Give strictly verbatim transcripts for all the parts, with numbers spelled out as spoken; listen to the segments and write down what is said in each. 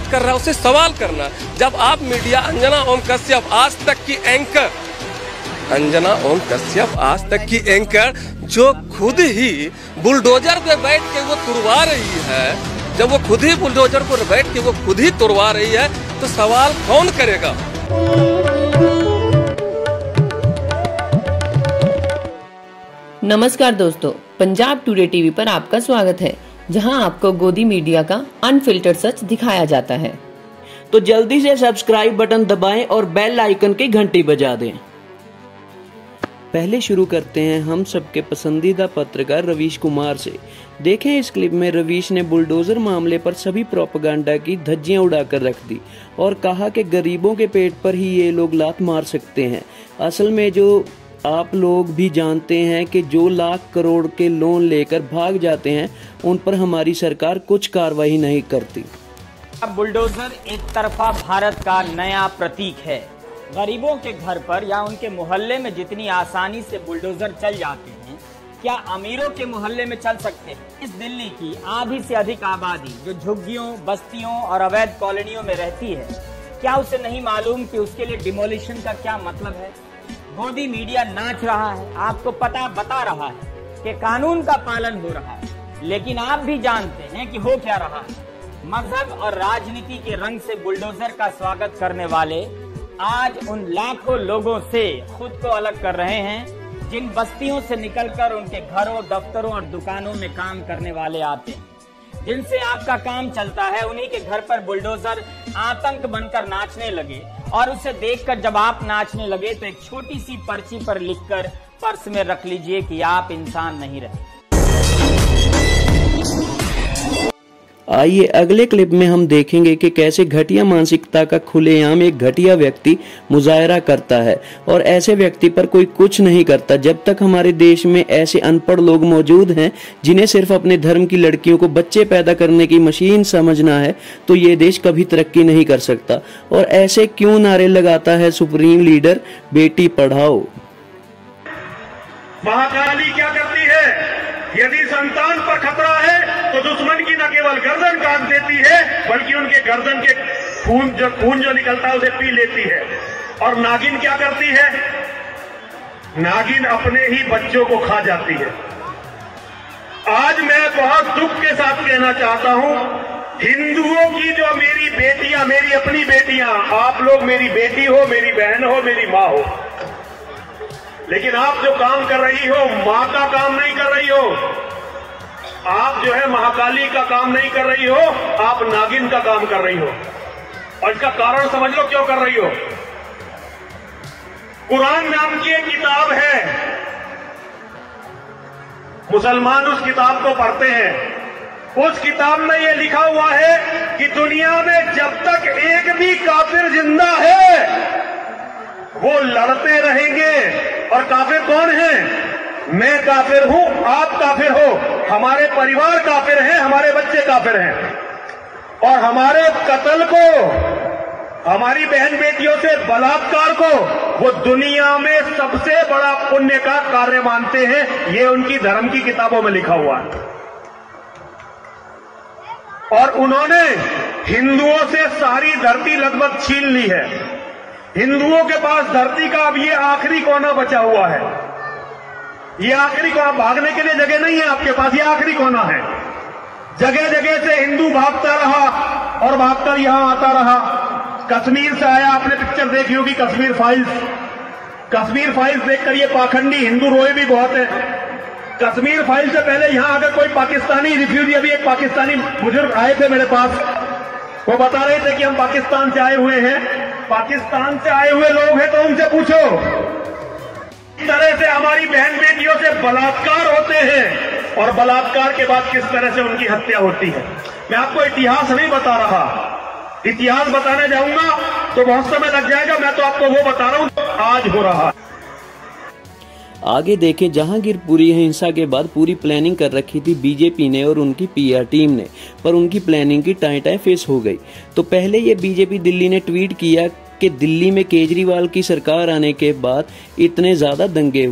कर रहा है उससे सवाल करना। जब आप मीडिया अंजना ओम कश्यप आज तक की एंकर अंजना ओम कश्यप आज तक की एंकर जो खुद ही बुलडोजर पे बैठ के वो तुड़वा रही है, जब वो खुद ही बुलडोजर पर बैठ के वो खुद ही तुड़वा रही है तो सवाल कौन करेगा? नमस्कार दोस्तों, पंजाब टुडे टीवी पर आपका स्वागत है, जहां आपको गोदी मीडिया का अनफिल्टर्ड सच दिखाया जाता है। तो जल्दी से सब्सक्राइब बटन दबाएं और बेल आइकन की घंटी बजा दें। पहले शुरू करते हैं हम सबके पसंदीदा पत्रकार रवीश कुमार से। देखें इस क्लिप में रवीश ने बुलडोजर मामले पर सभी प्रोपेगेंडा की धज्जियां उड़ाकर रख दी और कहा कि गरीबों के पेट पर ही ये लोग लात मार सकते हैं। असल में जो आप लोग भी जानते हैं कि जो लाख करोड़ के लोन लेकर भाग जाते हैं उन पर हमारी सरकार कुछ कार्रवाई नहीं करती। बुलडोजर एक तरफा भारत का नया प्रतीक है। गरीबों के घर पर या उनके मोहल्ले में जितनी आसानी से बुलडोजर चल जाते हैं, क्या अमीरों के मोहल्ले में चल सकते हैं? इस दिल्ली की आधी से अधिक आबादी जो झुग्गियों, बस्तियों और अवैध कॉलोनियों में रहती है, क्या उसे नहीं मालूम कि उसके लिए डिमोलिशन का क्या मतलब है? गोदी मीडिया नाच रहा है, आपको पता बता रहा है कि कानून का पालन हो रहा है, लेकिन आप भी जानते हैं कि हो क्या रहा है। मजहब और राजनीति के रंग से बुलडोजर का स्वागत करने वाले आज उन लाखों लोगों से खुद को अलग कर रहे हैं जिन बस्तियों से निकलकर उनके घरों, दफ्तरों और दुकानों में काम करने वाले आते हैं, जिनसे आपका काम चलता है। उन्हीं के घर पर बुलडोजर आतंक बनकर नाचने लगे और उसे देखकर जब आप नाचने लगे तो एक छोटी सी पर्ची पर लिखकर पर्स में रख लीजिए कि आप इंसान नहीं रहे। आइए अगले क्लिप में हम देखेंगे कि कैसे घटिया मानसिकता का खुलेआम एक घटिया व्यक्ति मुजाहरा करता है और ऐसे व्यक्ति पर कोई कुछ नहीं करता। जब तक हमारे देश में ऐसे अनपढ़ लोग मौजूद हैं जिन्हें सिर्फ अपने धर्म की लड़कियों को बच्चे पैदा करने की मशीन समझना है, तो ये देश कभी तरक्की नहीं कर सकता। और ऐसे क्यों नारे लगाता है सुप्रीम लीडर बेटी पढ़ाओ? महाकाली क्या करती है? यदि संतान पर खतरा है तो दुश्मन की न केवल गर्दन काट देती है, बल्कि उनके गर्दन के खून जो खून जो निकलता है उसे पी लेती है। और नागिन क्या करती है? नागिन अपने ही बच्चों को खा जाती है। आज मैं बहुत दुख के साथ कहना चाहता हूं, हिंदुओं की जो मेरी बेटियां, मेरी अपनी बेटियां, आप लोग मेरी बेटी हो, मेरी बहन हो, मेरी मां हो, लेकिन आप जो काम कर रही हो मां का काम नहीं कर रही हो। आप जो है महाकाली का काम नहीं कर रही हो, आप नागिन का काम कर रही हो। और इसका कारण समझ लो क्यों कर रही हो। कुरान नाम की एक किताब है, मुसलमान उस किताब को पढ़ते हैं। उस किताब में यह लिखा हुआ है कि दुनिया में जब तक एक भी काफिर जिंदा है वो लड़ते रहेंगे। और काफिर कौन है? मैं काफिर हूं, आप काफिर हो, हमारे परिवार काफिर हैं, हमारे बच्चे काफिर हैं। और हमारे कत्ल को, हमारी बहन बेटियों से बलात्कार को वो दुनिया में सबसे बड़ा पुण्य का कार्य मानते हैं। ये उनकी धर्म की किताबों में लिखा हुआ है। और उन्होंने हिंदुओं से सारी धरती लगभग छीन ली है। हिंदुओं के पास धरती का अब ये आखिरी कोना बचा हुआ है। ये आखिरी कोना, भागने के लिए जगह नहीं है आपके पास, ये आखिरी कोना है। जगह जगह से हिंदू भागता रहा और भागकर यहां आता रहा। कश्मीर से आया, आपने पिक्चर देखी होगी कश्मीर फाइल्स। कश्मीर फाइल्स देखकर ये पाखंडी हिंदू रोए भी बहुत है। कश्मीर फाइल से पहले यहां अगर कोई पाकिस्तानी रिफ्यूजी, अभी एक पाकिस्तानी बुजुर्ग आए थे मेरे पास, वो बता रहे थे कि हम पाकिस्तान से आए हुए हैं। पाकिस्तान से आए हुए लोग हैं तो उनसे पूछो, इस तरह से हमारी बहन बेटियों से बलात्कार होते हैं और बलात्कार के बाद किस तरह से उनकी हत्या होती है। मैं आपको इतिहास नहीं बता रहा, इतिहास बताने जाऊंगा तो बहुत समय लग जाएगा। मैं तो आपको वो बता रहा हूं आज हो रहा है। आगे देखें, जहांगीरपुरी हिंसा के बाद पूरी प्लानिंग कर रखी थी बीजेपी ने और उनकी पीआर टीम ने, पर उनकी प्लानिंग की टाई टाई फेस हो गई। तो पहले ये बीजेपी दिल्ली ने ट्वीट किया कि दिल्ली में केजरीवाल की सरकार आने के बाद इतने ज्यादा दंगे हुए,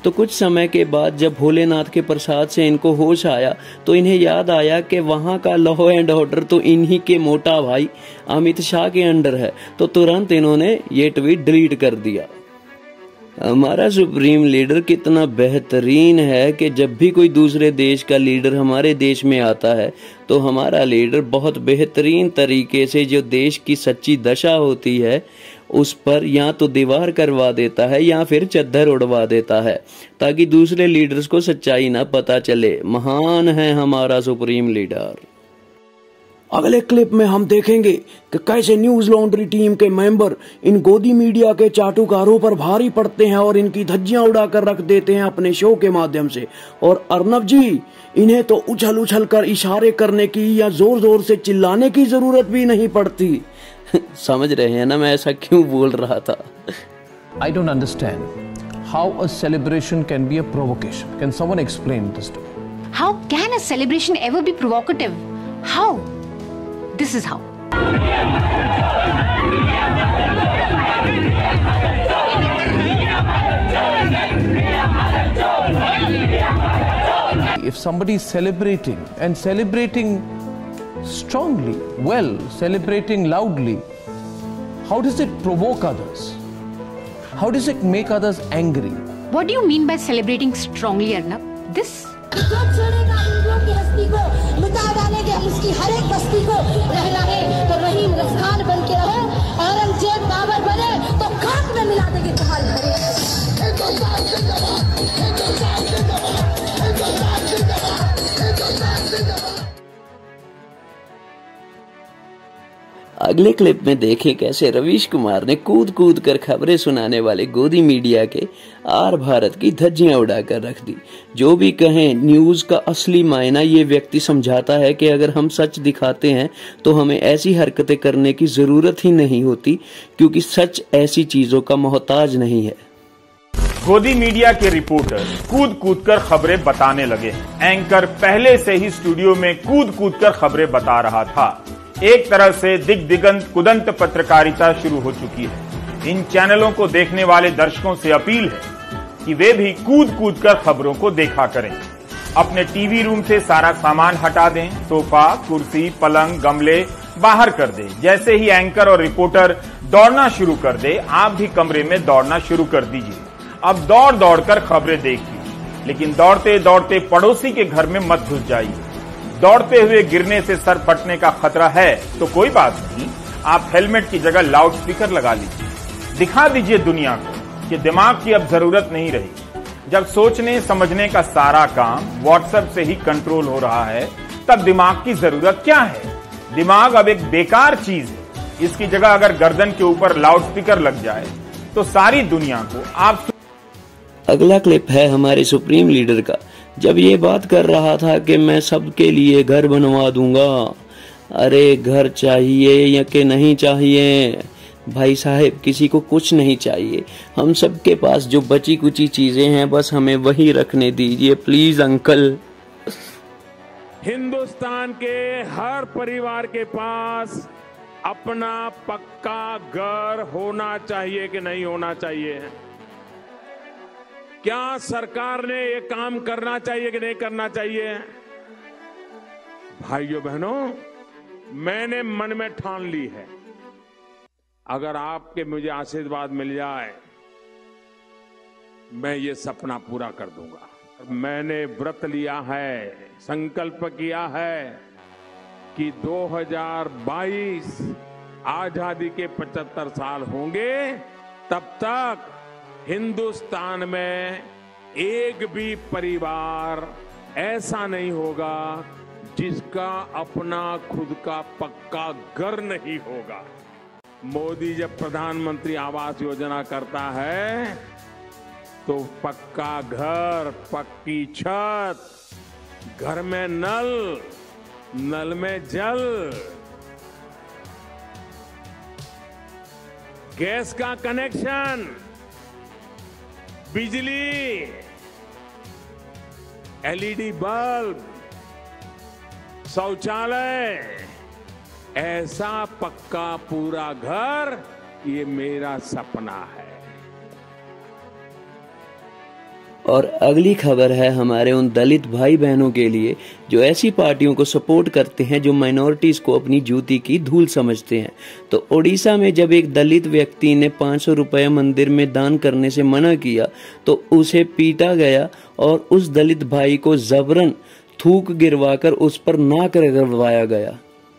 तो कुछ समय के बाद जब भोलेनाथ के प्रसाद से इनको होश आया तो इन्हें याद आया कि वहाँ का लॉ एंड ऑर्डर तो इन्हीं के मोटा भाई अमित शाह के अंडर है, तो तुरंत इन्होंने ये ट्वीट डिलीट कर दिया। हमारा सुप्रीम लीडर कितना बेहतरीन है कि जब भी कोई दूसरे देश का लीडर हमारे देश में आता है तो हमारा लीडर बहुत बेहतरीन तरीके से जो देश की सच्ची दशा होती है उस पर या तो दीवार करवा देता है या फिर चद्दर उड़वा देता है, ताकि दूसरे लीडर्स को सच्चाई ना पता चले। महान है हमारा सुप्रीम लीडर। अगले क्लिप में हम देखेंगे कि कैसे न्यूज लॉन्ड्री टीम के मेंबर इन गोदी मीडिया के चाटुकारों पर भारी पड़ते हैं और इनकी धज्जियां उड़ाकर रख देते हैं अपने शो के माध्यम से। और अर्नब जी, इन्हें तो उछल उछल कर इशारे करने की या जोर जोर से चिल्लाने की जरूरत भी नहीं पड़ती। समझ रहे हैं ना मैं ऐसा क्यों बोल रहा था? I don't understand how a celebration can be a provocation. Can someone explain this to me? How can a celebration ever be provocative? How? This is how. If somebody is celebrating and celebrating strongly, well, celebrating loudly, how does it provoke others? How does it make others angry? What do you mean by celebrating strongly, Arnab? This? की हस्ती को मिटा डालेंगे हम उसकी हर एक बस्ती को। रहना है तो रहीम रफ्तान बन के रहो, औरंगजेब बाबर बने तो खाक में मिला देंगे तुम्हारे घरे। अगले क्लिप में देखें कैसे रवीश कुमार ने कूद कूद कर खबरें सुनाने वाले गोदी मीडिया के आर भारत की धज्जियां उड़ाकर रख दी। जो भी कहें, न्यूज का असली मायना ये व्यक्ति समझाता है कि अगर हम सच दिखाते हैं तो हमें ऐसी हरकतें करने की जरूरत ही नहीं होती, क्योंकि सच ऐसी चीजों का मोहताज नहीं है। गोदी मीडिया के रिपोर्टर कूद कूद कर खबरें बताने लगे। एंकर पहले से ही स्टूडियो में कूद कूद कर खबरें बता रहा था। एक तरह से दिग दिगंत कुदंत पत्रकारिता शुरू हो चुकी है। इन चैनलों को देखने वाले दर्शकों से अपील है कि वे भी कूद कूद कर खबरों को देखा करें। अपने टीवी रूम से सारा सामान हटा दें, सोफा, कुर्सी, पलंग, गमले बाहर कर दें। जैसे ही एंकर और रिपोर्टर दौड़ना शुरू कर दे, आप भी कमरे में दौड़ना शुरू कर दीजिए। अब दौड़ दौड़ कर खबरें देखिए, लेकिन दौड़ते दौड़ते पड़ोसी के घर में मत घुस जाइए। दौड़ते हुए गिरने से सर फटने का खतरा है तो कोई बात नहीं, आप हेलमेट की जगह लाउड स्पीकर लगा लीजिए। दिखा दीजिए दुनिया को कि दिमाग की अब जरूरत नहीं रही। जब सोचने समझने का सारा काम व्हाट्सएप से ही कंट्रोल हो रहा है, तब दिमाग की जरूरत क्या है? दिमाग अब एक बेकार चीज है। इसकी जगह अगर गर्दन के ऊपर लाउड स्पीकर लग जाए तो सारी दुनिया को आप। अगला क्लिप है हमारे सुप्रीम लीडर का, जब ये बात कर रहा था कि मैं सबके लिए घर बनवा दूंगा। अरे घर चाहिए या कि नहीं चाहिए? भाई साहब, किसी को कुछ नहीं चाहिए। हम सबके पास जो बची कुची चीजें हैं बस हमें वही रखने दीजिए, प्लीज अंकल। हिंदुस्तान के हर परिवार के पास अपना पक्का घर होना चाहिए कि नहीं होना चाहिए? क्या सरकार ने ये काम करना चाहिए कि नहीं करना चाहिए? भाइयों बहनों, मैंने मन में ठान ली है, अगर आपके मुझे आशीर्वाद मिल जाए मैं ये सपना पूरा कर दूंगा। मैंने व्रत लिया है, संकल्प किया है कि दो हज़ार बाईस आजादी के पचहत्तर साल होंगे, तब तक हिंदुस्तान में एक भी परिवार ऐसा नहीं होगा जिसका अपना खुद का पक्का घर नहीं होगा। मोदी जब प्रधानमंत्री आवास योजना करता है तो पक्का घर, पक्की छत, घर में नल, नल में जल, गैस का कनेक्शन, बिजली, एलईडी बल्ब, शौचालय, ऐसा पक्का पूरा घर, ये मेरा सपना है। और अगली खबर है हमारे उन दलित भाई बहनों के लिए जो ऐसी पार्टियों को सपोर्ट करते हैं जो माइनॉरिटीज को अपनी जूती की धूल समझते हैं। तो ओडिशा में जब एक दलित व्यक्ति ने पाँच सौ रुपये मंदिर में दान करने से मना किया तो उसे पीटा गया और उस दलित भाई को जबरन थूक गिरवाकर उस पर नाक रगड़वाया गया।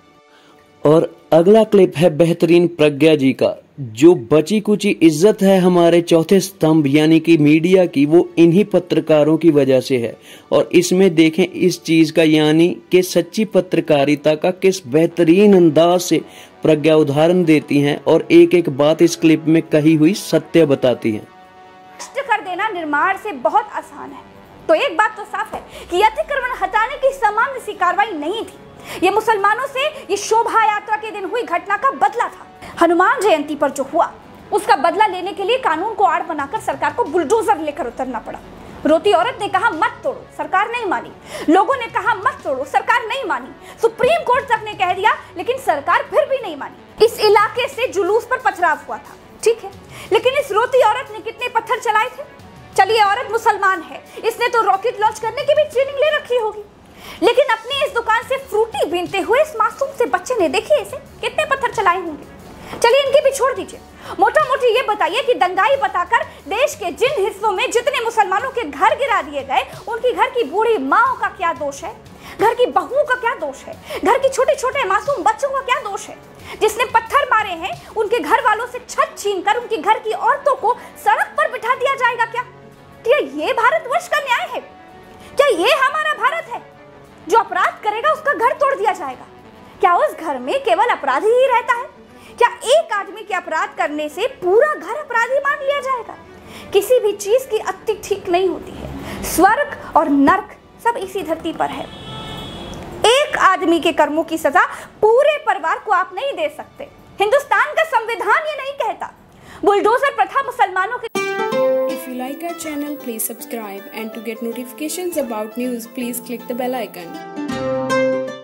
और अगला क्लिप है बेहतरीन प्रज्ञा जी का। जो बची कुची इज्जत है हमारे चौथे स्तंभ यानी कि मीडिया की, वो इन्हीं पत्रकारों की वजह से है। और इसमें देखें इस चीज का यानी कि सच्ची पत्रकारिता का किस बेहतरीन अंदाज से प्रज्ञा उदाहरण देती हैं और एक एक बात इस क्लिप में कही हुई सत्य बताती हैं। नष्ट कर देना निर्माण से बहुत आसान है। तो एक बात तो साफ है कि अतिक्रमण हटाने की सामान्य सी कार्रवाई नहीं थी। ये मुसलमानों से ये शोभा यात्रा के दिन हुई घटना का बदला था। हनुमान जयंती पर जो हुआ उसका बदला लेने के लिए कानून को आड़ बनाकर सरकार को बुलडोजर लेकर उतरना पड़ा। रोती औरत ने कहा मत तोड़ो, सरकार नहीं मानी। लोगों ने कहा मत तोड़ो, सरकार नहीं मानी। सुप्रीम कोर्ट तक ने कह दिया लेकिन सरकार फिर भी नहीं मानी। इस इलाके से जुलूस पर पथराव हुआ था, ठीक है, लेकिन इस रोती औरत ने कितने पत्थर चलाए थे? चलिए औरत मुसलमान है, इसने तो रॉकेट लॉन्च करने की भी ट्रेनिंग ले रखी होगी, लेकिन अपनी इस दुकान से फ्रूटी बीनते हुए इस मासूम से बच्चे ने देखिए इसे कितने पत्थर चलाए होंगे। चलिए इनकी भी छोड़ दीजिए, मोटा मोटी ये बताइए कि दंगाई बताकर देश के जिन हिस्सों में जितने मुसलमानों के घर गिरा दिए गए उनकी घर की बूढ़ी माओ का क्या दोष है? घर की बहुओं का क्या दोष है? घर की छोटे छोटे मासूम बच्चों का क्या दोष है? जिसने पत्थर मारे हैं उनके घर वालों से छत छीनकर उनके घर की औरतों को सड़क पर बिठा दिया जाएगा क्या? क्या ये भारतवर्ष का न्याय है? क्या ये हमारा भारत है? जो अपराध करेगा उसका घर तोड़ दिया जाएगा। क्या उस घर में केवल अपराधी ही रहता है? क्या एक आदमी के अपराध करने से पूरा घर अपराधी मान लिया जाएगा? किसी भी चीज की अति ठीक नहीं होती है। स्वर्ग और नर्क सब इसी धरती पर है। एक आदमी के कर्मों की सजा पूरे परिवार को आप नहीं दे सकते। हिंदुस्तान का संविधान ये नहीं कहता। बुलडोजर प्रथा मुसलमानों के। If you like our channel, please subscribe, and to get notifications about news, please click the bell icon.